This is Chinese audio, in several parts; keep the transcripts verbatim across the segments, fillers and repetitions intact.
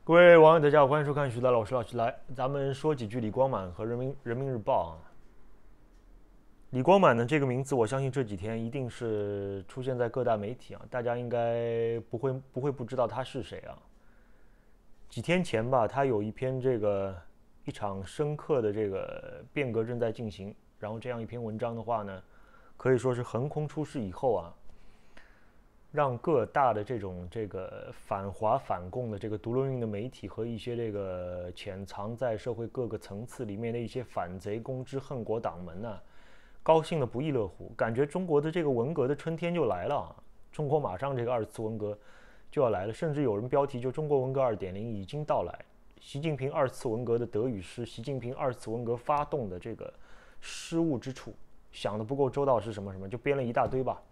各位网友，大家好，欢迎收看徐达老师老师来，咱们说几句李光满和人民人民日报啊。李光满呢这个名字，我相信这几天一定是出现在各大媒体啊，大家应该不会不会不知道他是谁啊。几天前吧，他有一篇这个一场深刻的这个变革正在进行，然后这样一篇文章的话呢，可以说是横空出世以后啊，让各大的这种这个反华反共的这个独轮运的媒体和一些这个潜藏在社会各个层次里面的一些反贼公知恨国党们呢、啊，高兴的不亦乐乎，感觉中国的这个文革的春天就来了啊！中国马上这个二次文革就要来了，甚至有人标题就"中国文革 二点零" 已经到来。习近平二次文革的得与失，习近平二次文革发动的这个失误之处，想的不够周到是什么什么，就编了一大堆吧。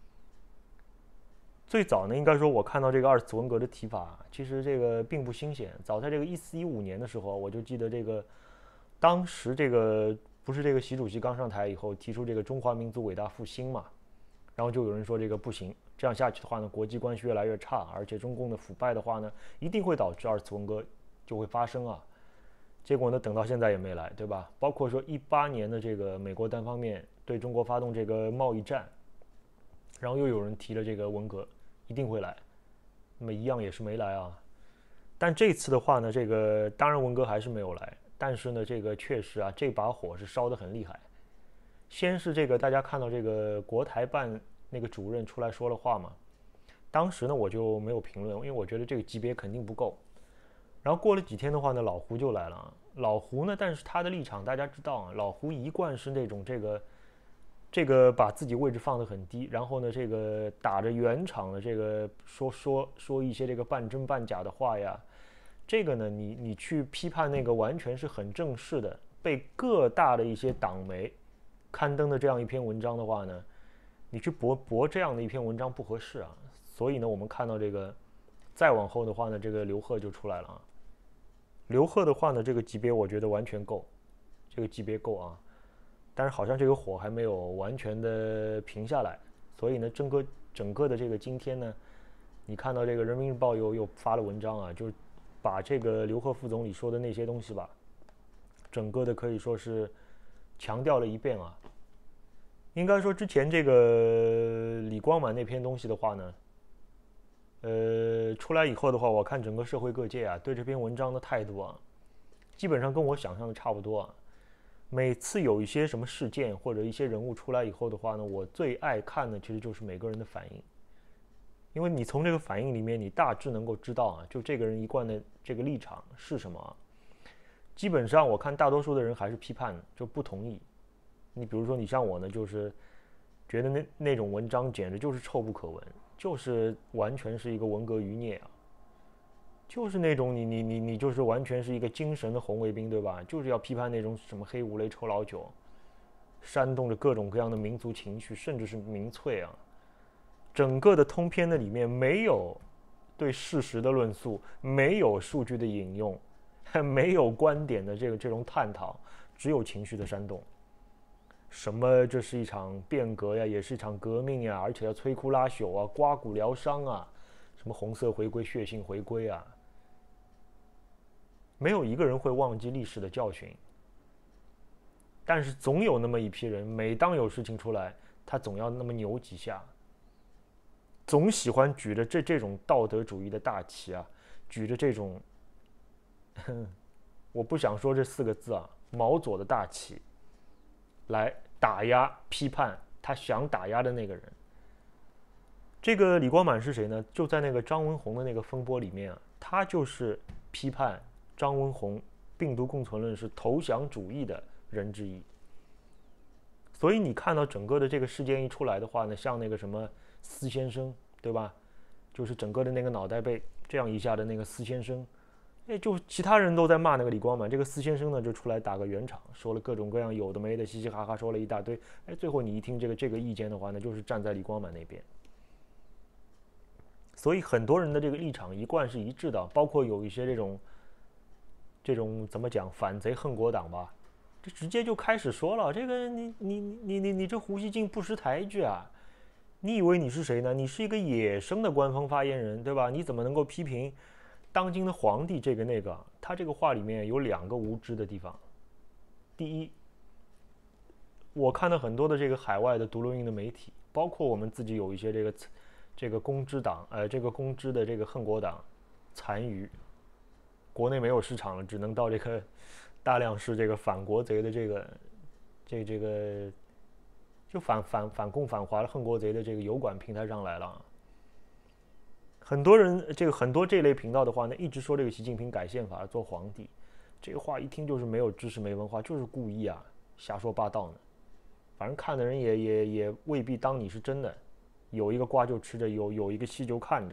最早呢，应该说我看到这个二次文革的提法，其实这个并不新鲜。早在这个一四一五年的时候，我就记得这个当时这个不是这个习主席刚上台以后提出这个中华民族伟大复兴嘛，然后就有人说这个不行，这样下去的话呢，国际关系越来越差，而且中共的腐败的话呢，一定会导致二次文革就会发生啊。结果呢，等到现在也没来，对吧？包括说一八年的这个美国单方面对中国发动这个贸易战，然后又有人提了这个文革一定会来，那么一样也是没来啊。但这次的话呢，这个当然文革还是没有来，但是呢，这个确实啊，这把火是烧得很厉害。先是这个大家看到这个国台办那个主任出来说了话嘛，当时呢我就没有评论，因为我觉得这个级别肯定不够。然后过了几天的话呢，老胡就来了啊。老胡呢，但是他的立场大家知道啊，老胡一贯是那种这个这个把自己位置放得很低，然后呢，这个打着圆场的这个说说说一些这个半真半假的话呀。这个呢，你你去批判那个完全是很正式的，被各大的一些党媒刊登的这样一篇文章的话呢，你去驳驳这样的一篇文章不合适啊。所以呢，我们看到这个再往后的话呢，这个刘鹤就出来了啊。刘鹤的话呢，这个级别我觉得完全够，这个级别够啊。但是好像这个火还没有完全的平下来，所以呢，整个整个的这个今天呢，你看到这个人民日报又又发了文章啊，就是把这个刘鹤副总理说的那些东西吧，整个的可以说是强调了一遍啊。应该说之前这个李光满那篇东西的话呢，呃，出来以后的话，我看整个社会各界啊对这篇文章的态度啊，基本上跟我想象的差不多啊。每次有一些什么事件或者一些人物出来以后的话呢，我最爱看的其实就是每个人的反应，因为你从这个反应里面，你大致能够知道啊，就这个人一贯的这个立场是什么啊。基本上我看大多数的人还是批判，就不同意。你比如说你像我呢，就是觉得那那种文章简直就是臭不可闻，就是完全是一个文革余孽啊。就是那种你你你你就是完全是一个精神的红卫兵，对吧？就是要批判那种什么黑五类臭老九，煽动着各种各样的民族情绪，甚至是民粹啊。整个的通篇的里面没有对事实的论述，没有数据的引用，没有观点的这个这种探讨，只有情绪的煽动。什么这是一场变革呀，也是一场革命呀，而且要摧枯拉朽啊，刮骨疗伤啊，什么红色回归、血性回归啊。没有一个人会忘记历史的教训，但是总有那么一批人，每当有事情出来，他总要那么扭几下，总喜欢举着这这种道德主义的大旗啊，举着这种，我不想说这四个字啊，毛左的大旗，来打压批判他想打压的那个人。这个李光满是谁呢？就在那个张文宏的那个风波里面啊，他就是批判张文宏病毒共存论是投降主义的人之一。所以你看到整个的这个事件一出来的话呢，像那个什么司先生，对吧？就是整个的那个脑袋被这样一下的那个司先生，哎，就其他人都在骂那个李光满，这个司先生呢就出来打个圆场，说了各种各样有的没的，嘻嘻哈哈说了一大堆。哎，最后你一听这个这个意见的话呢，就是站在李光满那边。所以很多人的这个立场一贯是一致的，包括有一些这种这种怎么讲反贼恨国党吧，这直接就开始说了，这个你你你你你这胡锡进不识抬举啊！你以为你是谁呢？你是一个野生的官方发言人，对吧？你怎么能够批评当今的皇帝这个那个，他这个话里面有两个无知的地方。第一，我看到很多的这个海外的独立运的媒体，包括我们自己有一些这个这个公知党，呃，这个公知的这个恨国党残余，国内没有市场了，只能到这个大量是这个反国贼的这个这这个就反反反共反华的恨国贼的这个油管平台上来了。很多人这个很多这类频道的话呢，一直说这个习近平改宪法做皇帝，这个话一听就是没有知识没文化，就是故意啊瞎说八道呢。反正看的人也也也未必当你是真的，有一个瓜就吃着，有有一个戏就看着。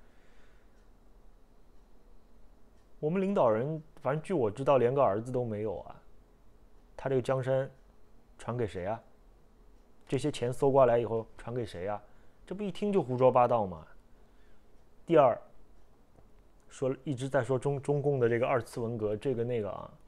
我们领导人，反正据我知道，连个儿子都没有啊。他这个江山传给谁啊？这些钱搜刮来以后传给谁啊？这不一听就胡说八道吗？第二，说一直在说中中共的这个二次文革，这个那个啊。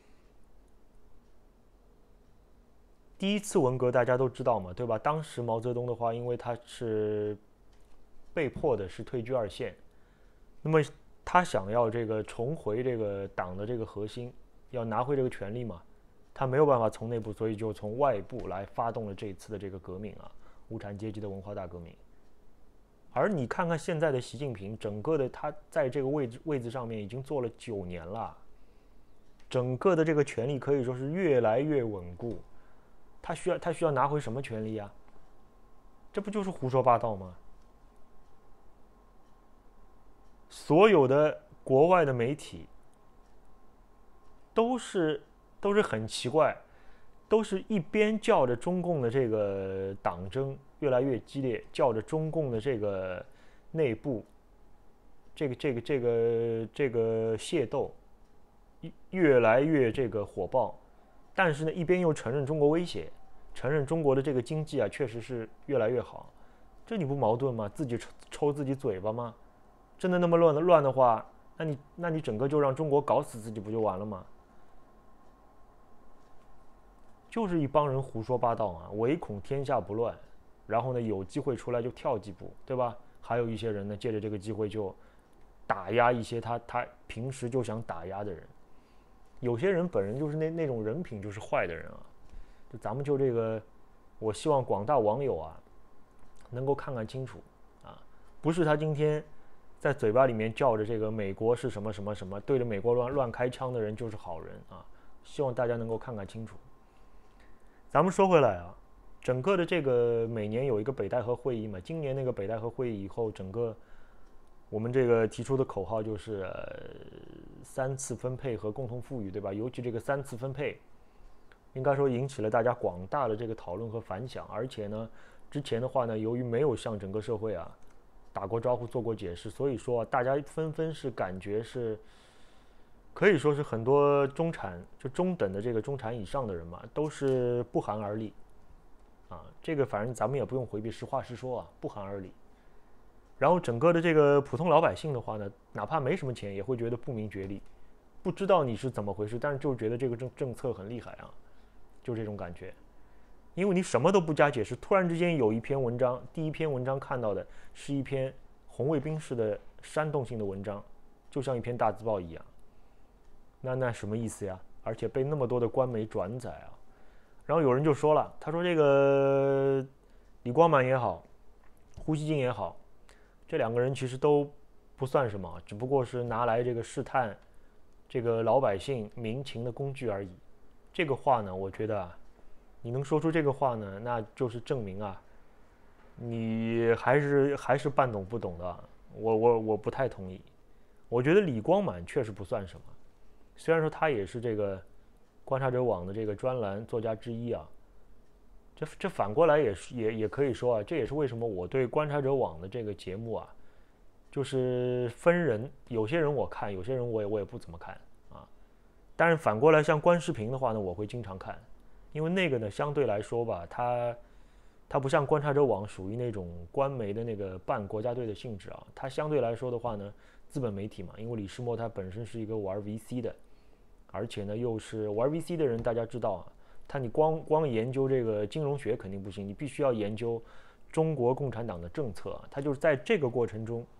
第一次文革大家都知道嘛，对吧？当时毛泽东的话，因为他是被迫的是退居二线，那么他想要这个重回这个党的这个核心，要拿回这个权力嘛，他没有办法从内部，所以就从外部来发动了这一次的这个革命啊，无产阶级的文化大革命。而你看看现在的习近平，整个的他在这个位置位置上面已经做了九年了，整个的这个权力可以说是越来越稳固。他需要他需要拿回什么权利啊？这不就是胡说八道吗？所有的国外的媒体都是都是很奇怪，都是一边叫着中共的这个党争越来越激烈，叫着中共的这个内部这个这个这个这个械斗越来越这个火爆。但是呢，一边又承认中国威胁，承认中国的这个经济啊确实是越来越好，这你不矛盾吗？自己抽抽自己嘴巴吗？真的那么乱的乱的话，那你那你整个就让中国搞死自己不就完了吗？就是一帮人胡说八道啊，唯恐天下不乱，然后呢有机会出来就跳几步，对吧？还有一些人呢借着这个机会就打压一些他他平时就想打压的人。有些人本人就是那那种人品就是坏的人啊，就咱们就这个，我希望广大网友啊，能够看看清楚啊，不是他今天在嘴巴里面叫着这个美国是什么什么什么，对着美国乱乱开枪的人就是好人啊，希望大家能够看看清楚。咱们说回来啊，整个的这个每年有一个北戴河会议嘛，今年那个北戴河会议以后，整个我们这个提出的口号就是、呃、三次分配和共同富裕，对吧？尤其这个三次分配，应该说引起了大家广大的这个讨论和反响。而且呢，之前的话呢，由于没有向整个社会啊打过招呼、做过解释，所以说、啊、大家纷纷是感觉是，可以说是很多中产就中等的这个中产以上的人嘛，都是不寒而栗啊。这个反正咱们也不用回避，实话实说啊，不寒而栗。然后整个的这个普通老百姓的话呢，哪怕没什么钱，也会觉得不明觉厉，不知道你是怎么回事，但是就觉得这个政政策很厉害啊，就这种感觉。因为你什么都不加解释，突然之间有一篇文章，第一篇文章看到的是一篇红卫兵式的煽动性的文章，就像一篇大字报一样。那那什么意思呀？而且被那么多的官媒转载啊。然后有人就说了，他说这个李光满也好，胡锡进也好，这两个人其实都不算什么，只不过是拿来这个试探这个老百姓民情的工具而已。这个话呢，我觉得啊，你能说出这个话呢，那就是证明啊，你还是还是半懂不懂的。我我我不太同意。我觉得李光满确实不算什么，虽然说他也是这个观察者网的这个专栏作家之一啊。这这反过来也是也也可以说啊，这也是为什么我对观察者网的这个节目啊，就是分人，有些人我看，有些人我也我也不怎么看啊。但是反过来像观视频的话呢，我会经常看，因为那个呢相对来说吧，它它不像观察者网属于那种官媒的那个半国家队的性质啊，它相对来说的话呢，资本媒体嘛，因为李世默他本身是一个玩 V C 的，而且呢又是玩 V C 的人，大家知道啊。他你光光研究这个金融学肯定不行，你必须要研究中国共产党的政策。他就是在这个过程中，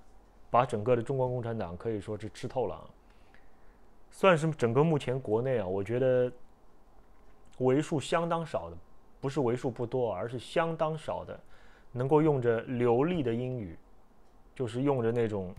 把整个的中国共产党可以说是吃透了啊，算是整个目前国内啊，我觉得为数相当少的，不是为数不多，而是相当少的，能够用着流利的英语，就是用着那种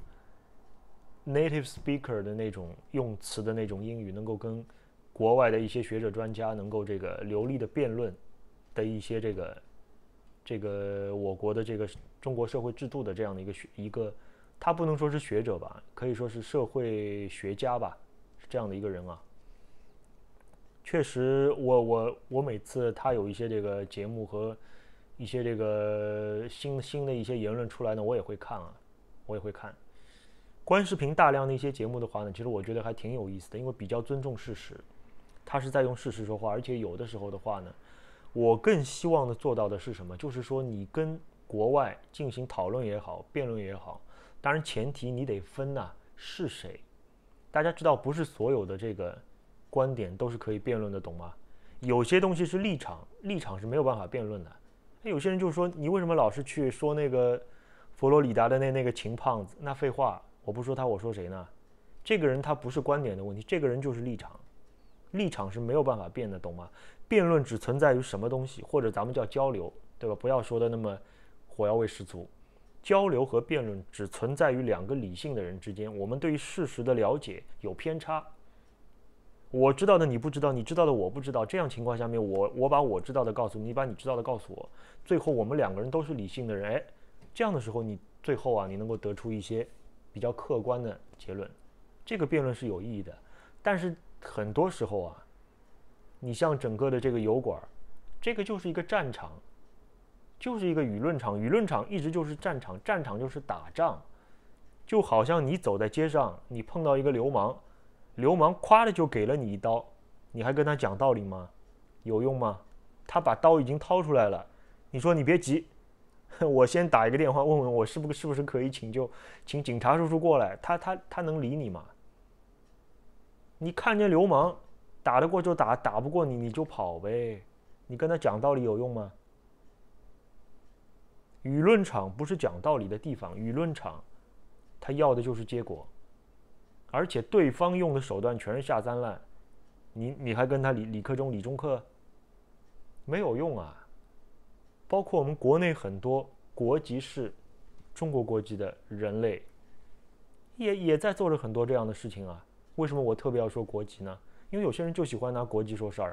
native speaker 的那种用词的那种英语，能够跟国外的一些学者专家能够这个流利的辩论的一些这个这个我国的这个中国社会制度的这样的一个一个，他不能说是学者吧，可以说是社会学家吧，是这样的一个人啊。确实我我我每次他有一些这个节目和一些这个新新的一些言论出来呢，我也会看啊，我也会看。关视频大量的一些节目的话呢，其实我觉得还挺有意思的，因为比较尊重事实，他是在用事实说话，而且有的时候的话呢，我更希望的做到的是什么？就是说你跟国外进行讨论也好，辩论也好，当然前提你得分呐、啊，是谁？大家知道，不是所有的这个观点都是可以辩论的，懂吗？有些东西是立场，立场是没有办法辩论的。有些人就说，你为什么老是去说那个佛罗里达的那那个秦胖子？那废话，我不说他，我说谁呢？这个人他不是观点的问题，这个人就是立场，立场是没有办法变的，懂吗？辩论只存在于什么东西，或者咱们叫交流，对吧？不要说的那么火药味十足。交流和辩论只存在于两个理性的人之间，我们对于事实的了解有偏差。我知道的你不知道，你知道的我不知道，这样情况下面，我我把我知道的告诉你，你把你知道的告诉我，最后我们两个人都是理性的人，哎，这样的时候你最后啊，你能够得出一些比较客观的结论，这个辩论是有意义的。但是很多时候啊，你像整个的这个油管，这个就是一个战场，就是一个舆论场，舆论场一直就是战场，战场就是打仗，就好像你走在街上，你碰到一个流氓。流氓夸的就给了你一刀，你还跟他讲道理吗？有用吗？他把刀已经掏出来了，你说你别急，我先打一个电话问问我是不是是不是可以请救，请警察叔叔过来，他他他能理你吗？你看见流氓打得过就打，打不过你你就跑呗，你跟他讲道理有用吗？舆论场不是讲道理的地方，舆论场他要的就是结果。而且对方用的手段全是下三滥，你你还跟他理理科中理中课，没有用啊！包括我们国内很多国籍是中国国籍的人类，也也在做着很多这样的事情啊。为什么我特别要说国籍呢？因为有些人就喜欢拿国籍说事儿啊。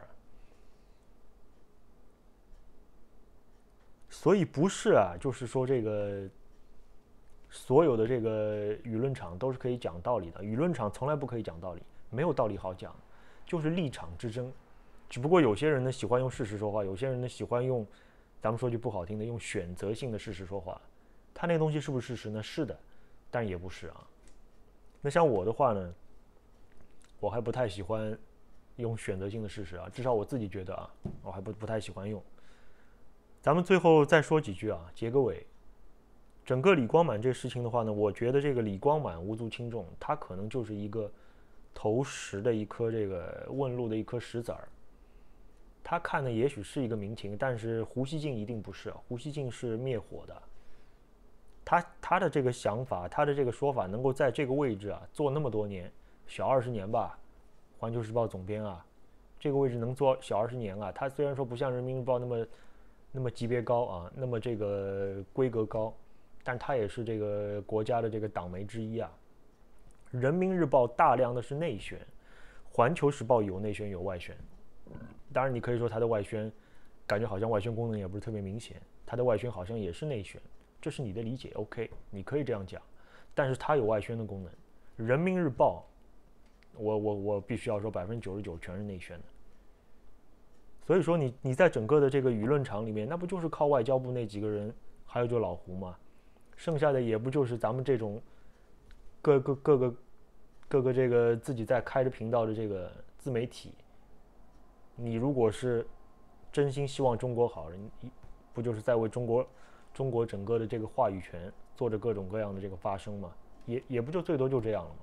所以不是啊，就是说这个。所有的这个舆论场都是可以讲道理的，舆论场从来不可以讲道理，没有道理好讲，就是立场之争。只不过有些人呢喜欢用事实说话，有些人呢喜欢用，咱们说句不好听的，用选择性的事实说话。他那个东西是不是事实呢？是的，但也不是啊。那像我的话呢，我还不太喜欢用选择性的事实啊，至少我自己觉得啊，我还不不太喜欢用。咱们最后再说几句啊，结个尾。整个李光满这个事情的话呢，我觉得这个李光满无足轻重，他可能就是一个投石的一颗这个问路的一颗石子儿。他看的也许是一个民情，但是胡锡进一定不是，胡锡进是灭火的。他他的这个想法，他的这个说法，能够在这个位置啊做那么多年，小二十年吧，《环球时报》总编啊，这个位置能做小二十年啊。他虽然说不像《人民日报》那么那么级别高啊，那么这个规格高。但他也是这个国家的这个党媒之一啊。人民日报大量的是内宣，环球时报有内宣有外宣。当然，你可以说它的外宣，感觉好像外宣功能也不是特别明显，它的外宣好像也是内宣，这是你的理解 ，OK， 你可以这样讲。但是它有外宣的功能。人民日报，我我我必须要说，百分之九十九全是内宣的。所以说你，你你在整个的这个舆论场里面，那不就是靠外交部那几个人，还有就老胡吗？剩下的也不就是咱们这种各个各个各个这个自己在开着频道的这个自媒体。你如果是真心希望中国好，你不就是在为中国中国整个的这个话语权做着各种各样的这个发声吗？也也不就最多就这样了吗？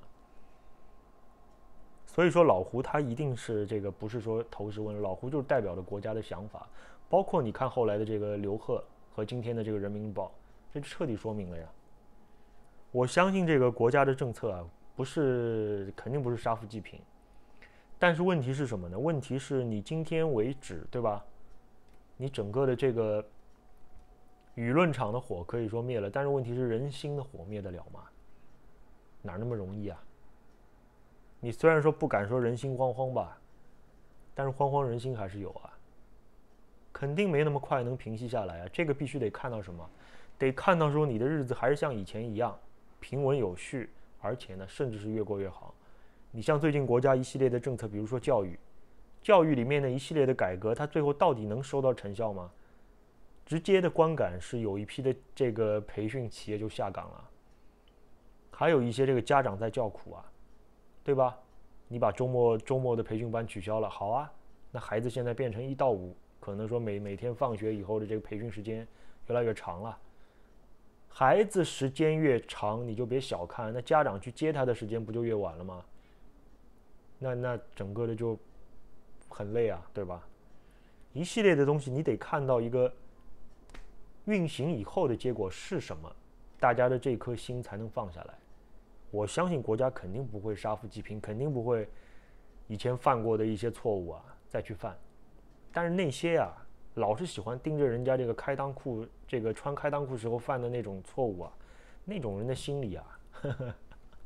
所以说老胡他一定是这个不是说投石问，老胡就是代表了国家的想法，包括你看后来的这个刘贺和今天的这个人民日报。这就彻底说明了呀。 我相信这个国家的政策啊，不是肯定不是杀富济贫，但是问题是什么呢？问题是你今天为止，对吧？你整个的这个舆论场的火可以说灭了，但是问题是人心的火灭得了吗？哪那么容易啊？你虽然说不敢说人心惶惶吧，但是惶惶人心还是有啊，肯定没那么快能平息下来啊。这个必须得看到什么？得看到说你的日子还是像以前一样平稳有序，而且呢，甚至是越过越好。你像最近国家一系列的政策，比如说教育，教育里面的一系列的改革，它最后到底能收到成效吗？直接的观感是有一批的这个培训企业就下岗了，还有一些这个家长在叫苦啊，对吧？你把周末周末的培训班取消了，好啊，那孩子现在变成一到五，可能说每每天放学以后的这个培训时间越来越长了。孩子时间越长，你就别小看，那家长去接他的时间不就越晚了吗？那那整个的就很累啊，对吧？一系列的东西你得看到一个运行以后的结果是什么，大家的这颗心才能放下来。我相信国家肯定不会杀富济贫，肯定不会以前犯过的一些错误啊再去犯。但是那些啊，老是喜欢盯着人家这个开裆裤，这个穿开裆裤时候犯的那种错误啊，那种人的心理啊，呵呵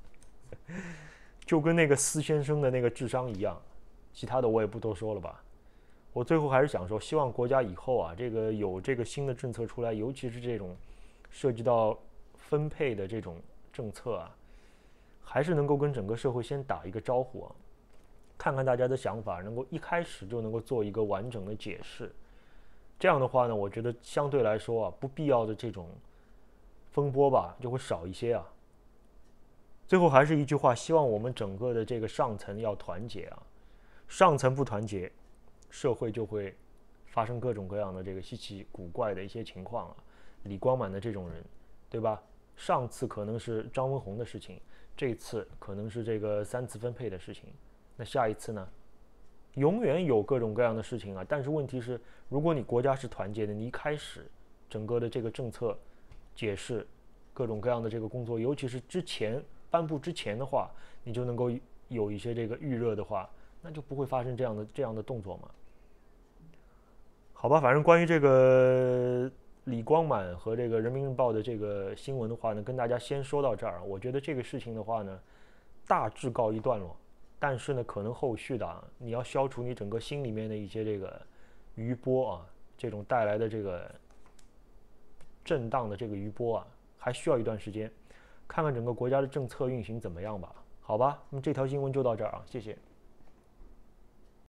就跟那个司先生的那个智商一样。其他的我也不多说了吧。我最后还是想说，希望国家以后啊，这个有这个新的政策出来，尤其是这种涉及到分配的这种政策啊，还是能够跟整个社会先打一个招呼啊，看看大家的想法，能够一开始就能够做一个完整的解释。这样的话呢，我觉得相对来说啊，不必要的这种风波吧，就会少一些啊。最后还是一句话，希望我们整个的这个上层要团结啊，上层不团结，社会就会发生各种各样的这个稀奇古怪的一些情况啊。李光满的这种人，对吧？上次可能是张文宏的事情，这次可能是这个三次分配的事情，那下一次呢？永远有各种各样的事情啊。但是问题是，如果你国家是团结的，你一开始整个的这个政策解释各种各样的这个工作，尤其是之前颁布之前的话，你就能够有一些这个预热的话，那就不会发生这样的这样的动作嘛。好吧，反正关于这个李光满和这个人民日报的这个新闻的话呢，跟大家先说到这儿。我觉得这个事情的话呢，大致告一段落。但是呢，可能后续的啊，你要消除你整个心里面的一些这个余波啊，这种带来的这个震荡的这个余波啊，还需要一段时间，看看整个国家的政策运行怎么样吧。好吧，那么这条新闻就到这儿啊，谢谢。